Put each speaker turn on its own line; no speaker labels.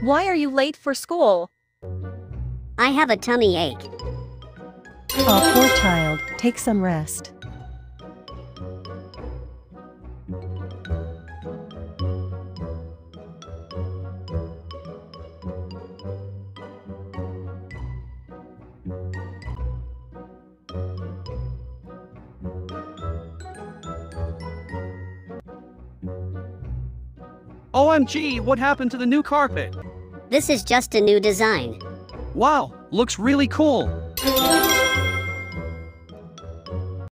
Why are you late for school?
I have a tummy ache.
Oh, poor child, take some rest.
OMG, what happened to the new carpet?
This is just a new design.
Wow, looks really cool.